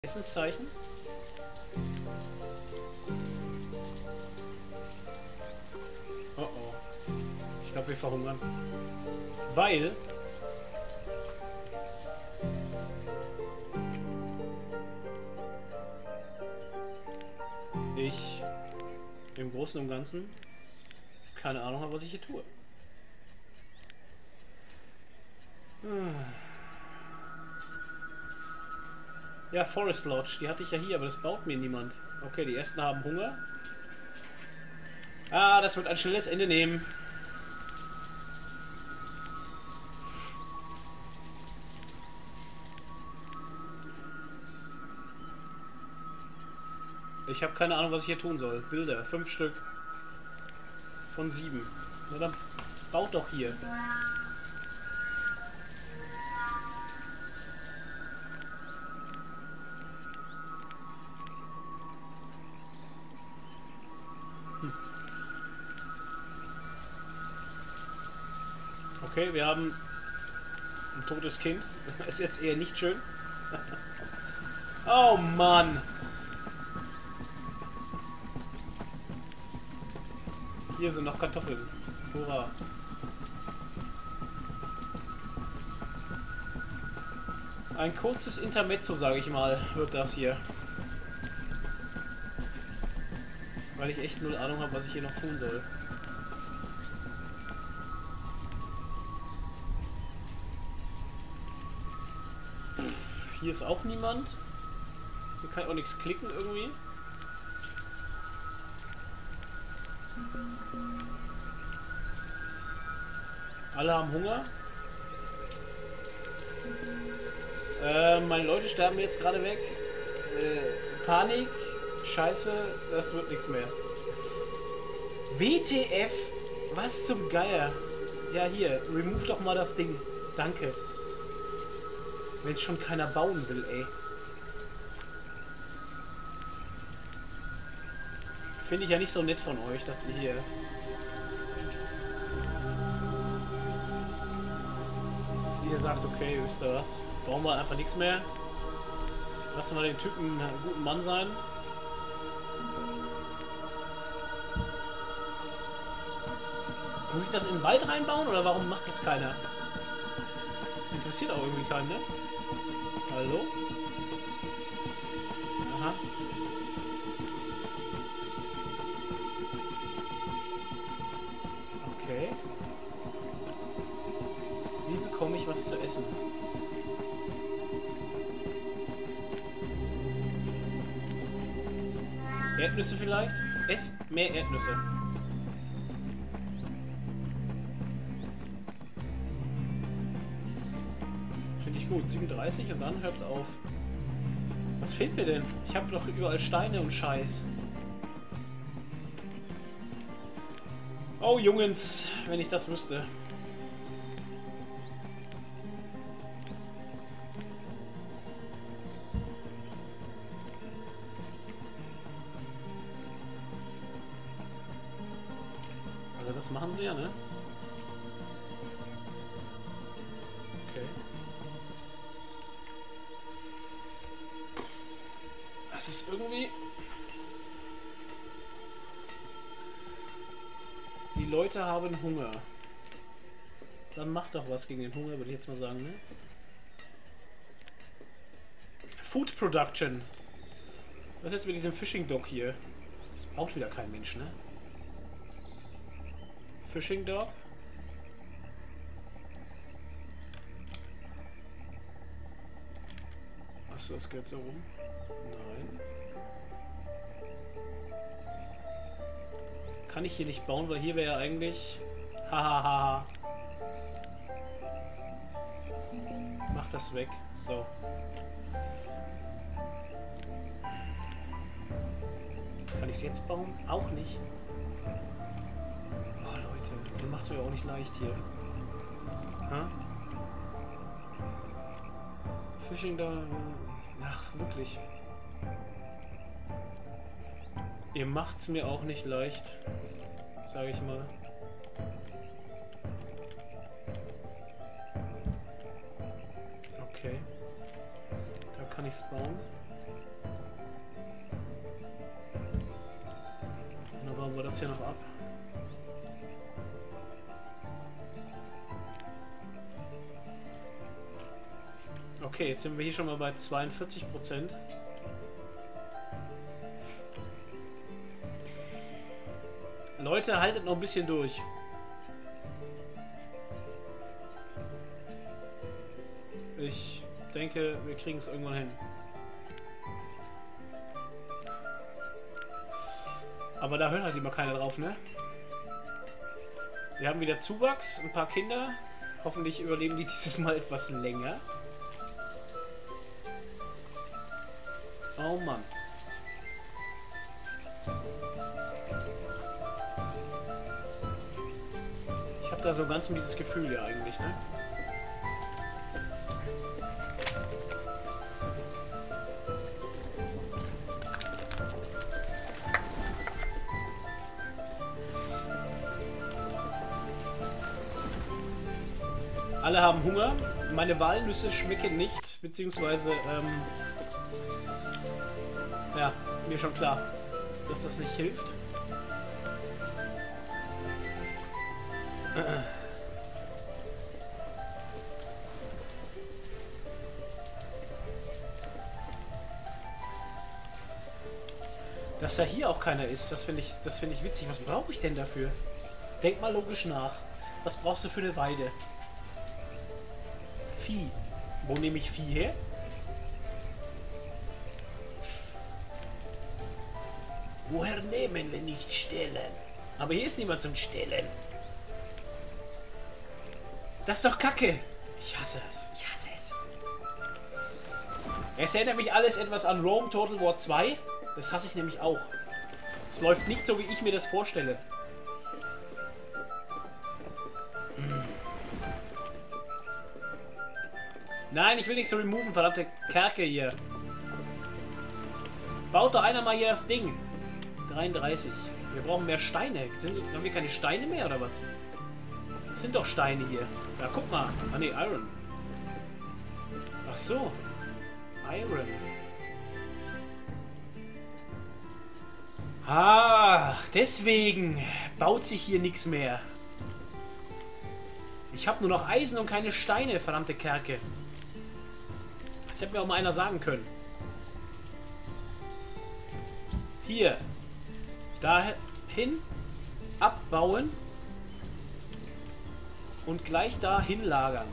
Essenszeichen? Oh oh. Ich glaube, wir verhungern. Weil... ich im Großen und Ganzen keine Ahnung habe, was ich hier tue. Ja, Forest Lodge, die hatte ich ja hier, aber das baut mir niemand. Okay, die ersten haben Hunger. Ah, das wird ein schnelles Ende nehmen. Ich habe keine Ahnung, was ich hier tun soll. Bilder, 5 Stück. Von 7. Na dann baut doch hier. Okay, wir haben ein totes Kind. Ist jetzt eher nicht schön. Oh Mann! Hier sind noch Kartoffeln. Hurra! Ein kurzes Intermezzo, sage ich mal, wird das hier. Weil ich echt null Ahnung habe, was ich hier noch tun soll. Hier ist auch niemand. Hier kann ich auch nichts klicken irgendwie. Alle haben Hunger. Meine Leute sterben jetzt gerade weg. Panik. Scheiße, das wird nichts mehr. WTF? Was zum Geier? Ja, hier, remove doch mal das Ding. Danke. Wenn schon keiner bauen will, ey. Finde ich ja nicht so nett von euch, dass ihr hier... dass ihr sagt, okay, wisst ihr was? Brauchen wir einfach nichts mehr. Lassen wir den Typen einen guten Mann sein. Muss ich das in den Wald reinbauen oder warum macht das keiner? Interessiert auch irgendwie keinen, ne? Hallo? Aha. Okay. Wie bekomme ich was zu essen? Erdnüsse vielleicht? Esst mehr Erdnüsse. Finde ich gut. 37 und dann hört's auf. Was fehlt mir denn? Ich habe doch überall Steine und Scheiß. Oh Jungens, wenn ich das wüsste. Also das machen sie ja, ne? Okay. Das ist irgendwie... Die Leute haben Hunger. Dann macht doch was gegen den Hunger, würde ich jetzt mal sagen, ne? Food Production. Was ist jetzt mit diesem Fishing Dog hier? Das braucht wieder kein Mensch, ne? Fishing Dog. Achso, das gehört so rum. Nein. Kann ich hier nicht bauen, weil hier wäre ja eigentlich... Hahaha. Mach das weg. So. Kann ich es jetzt bauen? Auch nicht. Oh Leute, ihr macht es mir auch nicht leicht hier. Ha? Fishing da... Ach, wirklich. Ihr macht's mir auch nicht leicht, sage ich mal. Okay. Da kann ich's bauen. das hier noch ab. Okay, jetzt sind wir hier schon mal bei 42%. Leute, haltet noch ein bisschen durch. Ich denke, wir kriegen es irgendwann hin. Aber da hört halt immer keiner drauf, ne? Wir haben wieder Zuwachs, ein paar Kinder. Hoffentlich überleben die dieses Mal etwas länger. Oh Mann. Ich habe da so ganz mieses Gefühl ja eigentlich, ne? Alle haben Hunger. Meine Walnüsse schmecken nicht, beziehungsweise, ja, mir schon klar, dass das nicht hilft. Dass da hier auch keiner ist, das finde ich witzig. Was brauche ich denn dafür? Denk mal logisch nach. Was brauchst du für eine Weide? Vieh. Wo nehme ich Vieh her? Woher nehmen, wenn nicht stellen? Aber hier ist niemand zum Stellen. Das ist doch Kacke. Ich hasse es. Ich hasse es. Es erinnert mich alles etwas an Rome Total War 2. Das hasse ich nämlich auch. Es läuft nicht so, wie ich mir das vorstelle. Nein, ich will nicht so removen, verdammte Kerke hier. Baut doch einer mal hier das Ding. 33. Wir brauchen mehr Steine. Haben wir keine Steine mehr, oder was? Das sind doch Steine hier. Ja, guck mal. Ah, ne, Iron. Ach so. Iron. Ah, deswegen baut sich hier nichts mehr. Ich habe nur noch Eisen und keine Steine, verdammte Kerke. Das hätte mir auch mal einer sagen können. Hier. Dahin. Abbauen. Und gleich dahin lagern.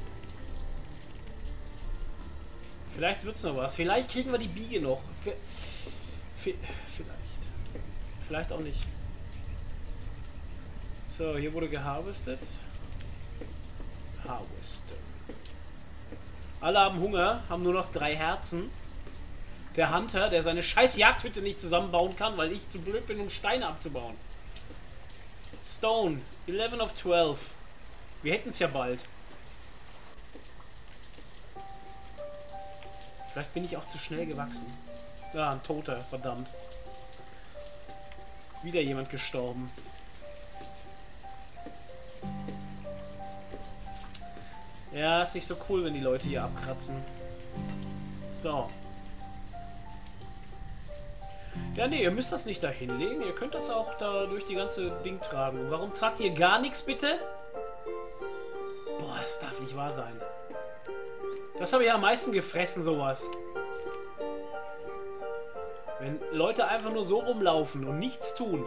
Vielleicht wird es noch was. Vielleicht kriegen wir die Biege noch. Vielleicht. Vielleicht auch nicht. So, hier wurde geharvestet. Harvested. Alle haben Hunger, haben nur noch 3 Herzen. Der Hunter, der seine scheiß Jagdhütte nicht zusammenbauen kann, weil ich zu blöd bin, um Steine abzubauen. Stone, 11 of 12. Wir hätten es ja bald. Vielleicht bin ich auch zu schnell gewachsen. Ja, ein Toter, verdammt. Wieder jemand gestorben. Ja, ist nicht so cool, wenn die Leute hier abkratzen. So. Ja, nee, ihr müsst das nicht da hinlegen. Ihr könnt das auch da durch die ganze Ding tragen. Warum tragt ihr gar nichts, bitte? Boah, das darf nicht wahr sein. Das habe ich am meisten gefressen, sowas. Wenn Leute einfach nur so rumlaufen und nichts tun.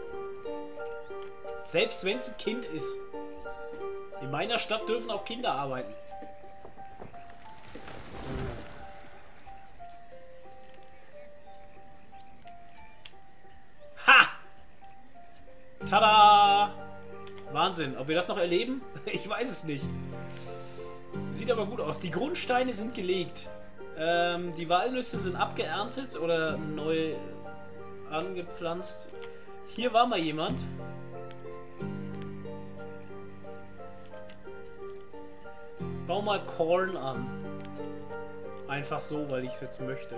Selbst wenn es ein Kind ist. In meiner Stadt dürfen auch Kinder arbeiten. Ha! Tada! Wahnsinn. Ob wir das noch erleben? Ich weiß es nicht. Sieht aber gut aus. Die Grundsteine sind gelegt. Die Walnüsse sind abgeerntet oder neu angepflanzt. Hier war mal jemand. Bau mal Korn an. Einfach so, weil ich es jetzt möchte.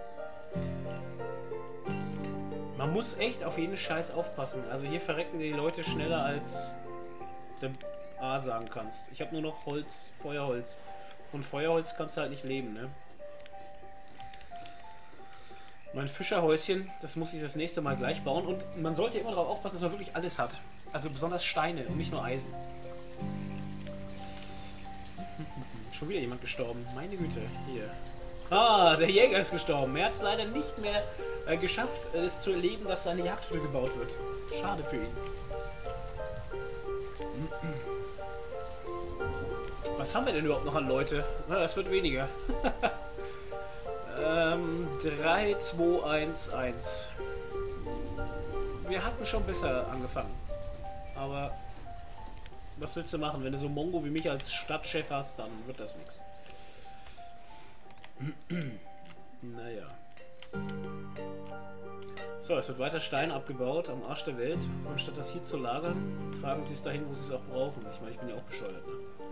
Man muss echt auf jeden Scheiß aufpassen. Also hier verrecken die Leute schneller als du A sagen kannst. Ich habe nur noch Holz, Feuerholz. Und Feuerholz kannst du halt nicht leben, ne? Mein Fischerhäuschen, das muss ich das nächste Mal gleich bauen. Und man sollte immer darauf aufpassen, dass man wirklich alles hat. Also besonders Steine und nicht nur Eisen. Schon wieder jemand gestorben. Meine Güte, hier. Ah, der Jäger ist gestorben. Er hat es leider nicht mehr geschafft, es zu erleben, dass seine Jagdhütte gebaut wird. Schade für ihn. Was haben wir denn überhaupt noch an Leute? Na, es wird weniger. 3, 2, 1, 1. Wir hatten schon besser angefangen. Aber was willst du machen? Wenn du so Mongo wie mich als Stadtchef hast, dann wird das nichts. Naja. So, es wird weiter Stein abgebaut am Arsch der Welt. Und statt das hier zu lagern, tragen sie es dahin, wo sie es auch brauchen. Ich meine, ich bin ja auch bescheuert, ne?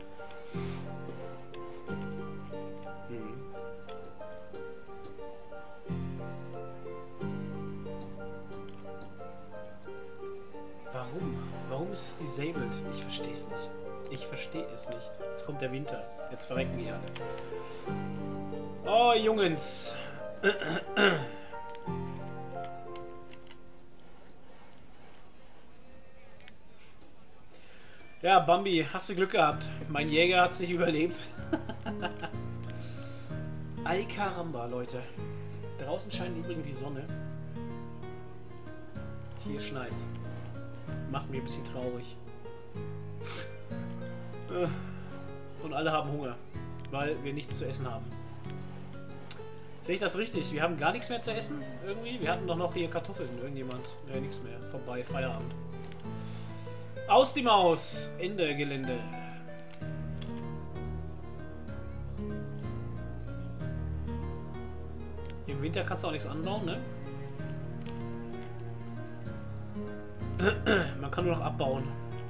Warum? Warum ist es disabled? Ich verstehe es nicht. Ich verstehe es nicht. Jetzt kommt der Winter. Jetzt verrecken die alle. Oh, Jungens. Ja, Bambi, hast du Glück gehabt. Mein Jäger hat es nicht überlebt. Ay caramba, Leute. Draußen scheint übrigens die Sonne. Hier schneit's. Macht mich ein bisschen traurig. Und alle haben Hunger, weil wir nichts zu essen haben. Sehe ich das richtig? Wir haben gar nichts mehr zu essen? Irgendwie? Wir hatten doch noch hier Kartoffeln. Irgendjemand? Ja, nichts mehr. Vorbei. Feierabend. Aus die Maus! Ende Gelände. Im Winter kannst du auch nichts anbauen, ne? Man kann nur noch abbauen.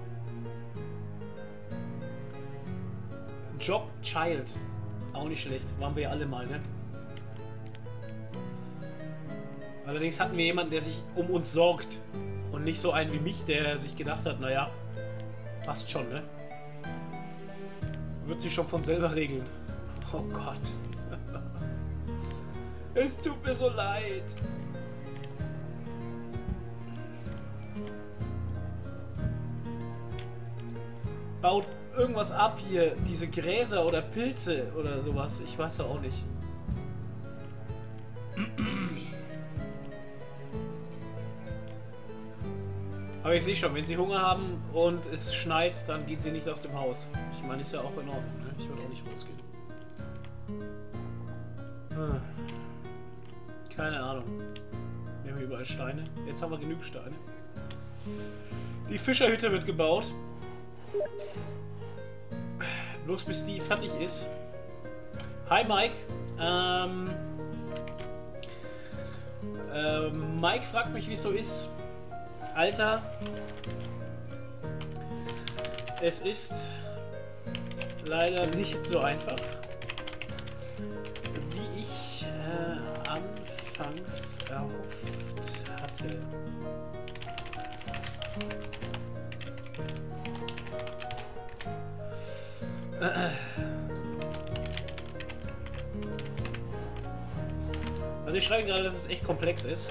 Job Child. Auch nicht schlecht. Waren wir ja alle mal, ne? Allerdings hatten wir jemanden, der sich um uns sorgt. Und nicht so einen wie mich, der sich gedacht hat, naja, passt schon, ne? Wird sich schon von selber regeln. Oh Gott. Es tut mir so leid. Baut irgendwas ab hier, diese Gräser oder Pilze oder sowas. Ich weiß ja auch nicht. Aber ich sehe schon, wenn sie Hunger haben und es schneit, dann gehen sie nicht aus dem Haus. Ich meine, ist ja auch in Ordnung, ne? Ich würde auch nicht rausgehen. Keine Ahnung. Wir haben hier überall Steine. Jetzt haben wir genug Steine. Die Fischerhütte wird gebaut. Bloß bis die fertig ist. Hi Mike. Mike fragt mich, wie es so ist. Alter. Es ist leider nicht so einfach, wie ich anfangs erhofft hatte. Also ich schreibe gerade, dass es echt komplex ist.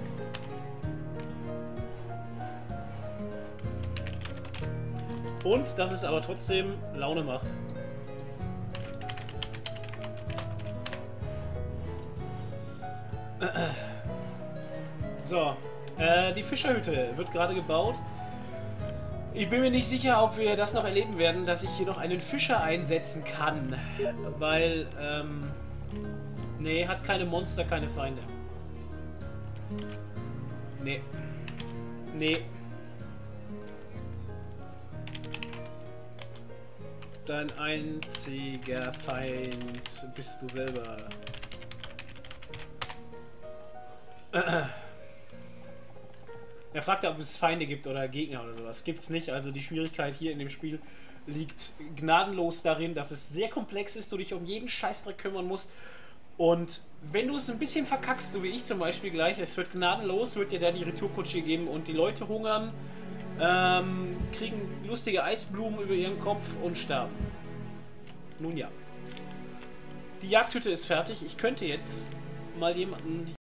Und dass es aber trotzdem Laune macht. So, die Fischerhütte wird gerade gebaut. Ich bin mir nicht sicher, ob wir das noch erleben werden, dass ich hier noch einen Fischer einsetzen kann. Weil, nee, hat keine Monster, keine Feinde. Nee. Nee. Dein einziger Feind bist du selber. Er fragte, ob es Feinde gibt oder Gegner oder sowas. Gibt's nicht. Also die Schwierigkeit hier in dem Spiel liegt gnadenlos darin, dass es sehr komplex ist, du dich um jeden Scheißdreck kümmern musst. Und wenn du es ein bisschen verkackst, so wie ich zum Beispiel gleich, es wird gnadenlos, wird dir da die Retourkutsche geben und die Leute hungern, kriegen lustige Eisblumen über ihren Kopf und sterben. Nun ja. Die Jagdhütte ist fertig. Ich könnte jetzt mal jemanden